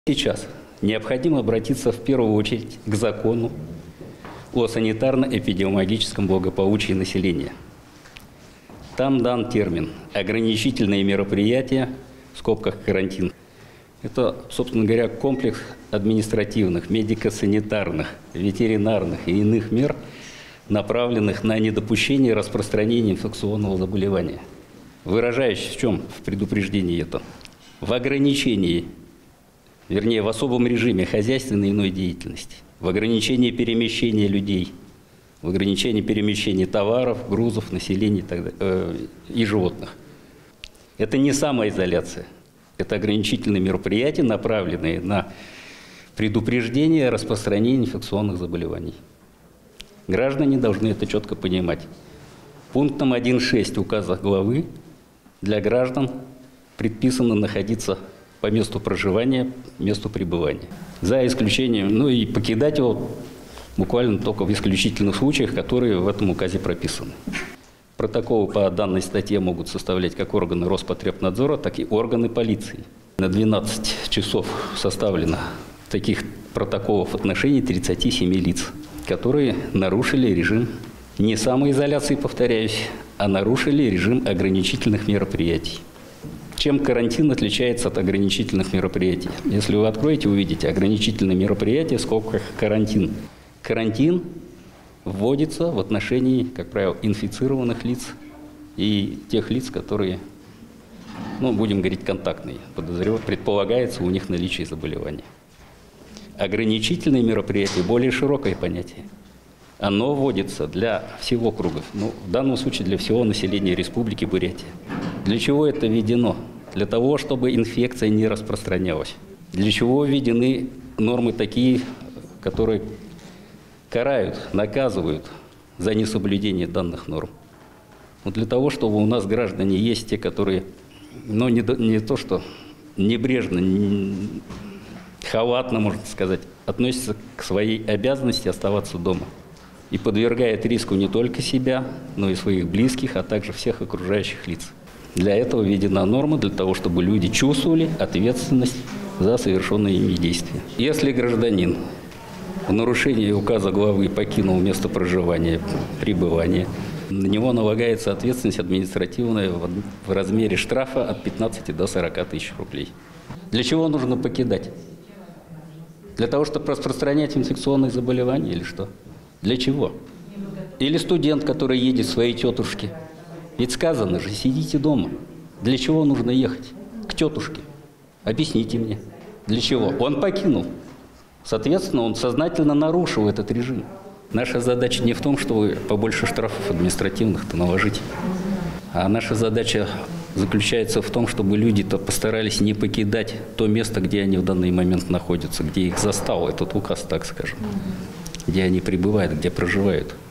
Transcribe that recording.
Сейчас необходимо обратиться в первую очередь к закону о санитарно-эпидемиологическом благополучии населения. Там дан термин «ограничительные мероприятия», в скобках «карантин». Это, собственно говоря, комплекс административных, медико-санитарных, ветеринарных и иных мер, направленных на недопущение распространения инфекционного заболевания. Выражающийся в чем в предупреждении это? В ограничении, вернее, в особом режиме хозяйственной и иной деятельности, в ограничении перемещения людей, в ограничении перемещения товаров, грузов, населения и животных. Это не самоизоляция, это ограничительные мероприятия, направленные на предупреждение распространения инфекционных заболеваний. Граждане должны это четко понимать. Пунктом 1.6 указа главы для граждан предписано находиться по месту проживания, месту пребывания. За исключением, и покидать его буквально только в исключительных случаях, которые в этом указе прописаны. Протоколы по данной статье могут составлять как органы Роспотребнадзора, так и органы полиции. На 12 часов составлено таких протоколов в отношении 37 лиц, которые нарушили режим не самоизоляции, повторяюсь, а нарушили режим ограничительных мероприятий. Чем карантин отличается от ограничительных мероприятий? Если вы откроете, увидите ограничительные мероприятия в скобках «карантин». Карантин вводится в отношении, как правило, инфицированных лиц и тех лиц, которые, будем говорить, контактные. Предполагается у них наличие заболевания. Ограничительные мероприятия – более широкое понятие. Оно вводится для всего круга, в данном случае для всего населения Республики Бурятия. Для чего это введено? Для того, чтобы инфекция не распространялась. Для чего введены нормы такие, которые карают, наказывают за несоблюдение данных норм? Для того, чтобы у нас граждане есть те, которые, не то что небрежно, халатно, можно сказать, относятся к своей обязанности оставаться дома и подвергает риску не только себя, но и своих близких, а также всех окружающих лиц. Для этого введена норма, для того, чтобы люди чувствовали ответственность за совершенные ими действия. Если гражданин в нарушении указа главы покинул место проживания, пребывания, на него налагается ответственность административная в размере штрафа от 15 до 40 тысяч рублей. Для чего нужно покидать? Для того, чтобы распространять инфекционные заболевания или что? Для чего? Или студент, который едет к своей тетушке. Ведь сказано же, сидите дома. Для чего нужно ехать? К тетушке. Объясните мне. Для чего? Он покинул. Соответственно, он сознательно нарушил этот режим. Наша задача не в том, чтобы побольше штрафов административных-то наложить. А наша задача заключается в том, чтобы люди-то постарались не покидать то место, где они в данный момент находятся, где их застал этот указ, так скажем, где они пребывают, где проживают.